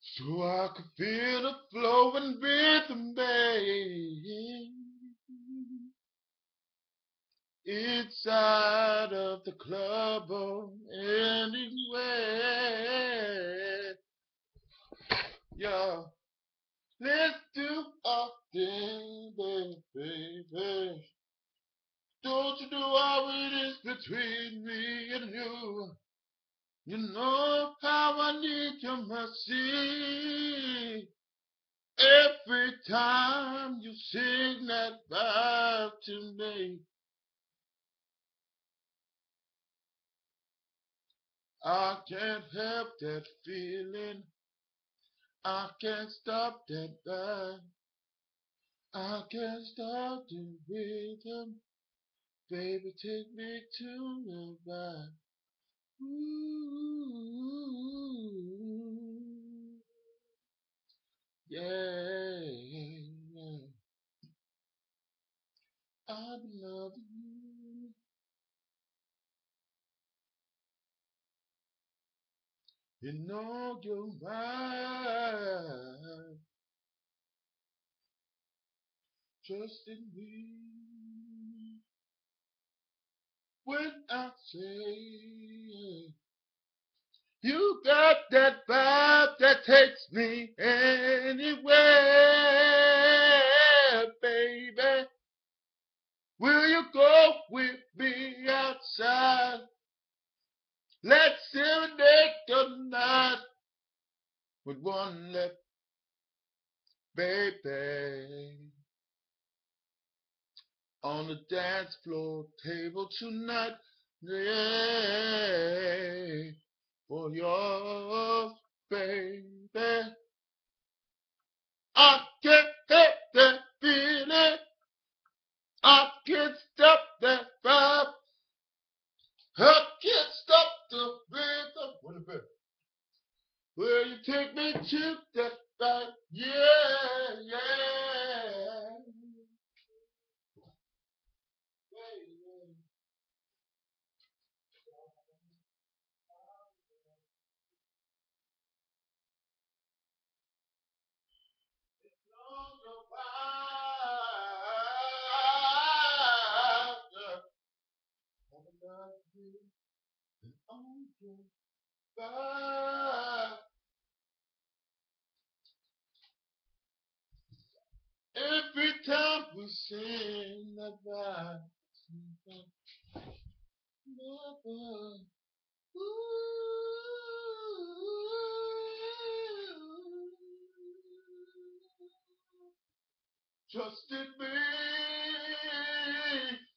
so I could feel the flowing rhythm, babe, inside of the club or anywhere. Yeah, let's do our thing, baby. Don't you know how it is between me and you? You know how I need your mercy. Every time you sing that vibe to me, I can't help that feeling. I can't stop that vibe. I can't stop the rhythm. Baby, take me to the vibe. Ooh, yeah. I love you. You know you're right. Trust in me when I say you got that vibe that takes me anywhere, baby. Will you go with me outside? Let's serenade the night with one left, baby. On the dance floor table tonight, yeah, for your baby. I can't help that feeling. I can't stop that vibe. I can't stop the rhythm. What a bit. Will you take me to that vibe? Yeah, yeah. Every time we sing that vibe, trust in me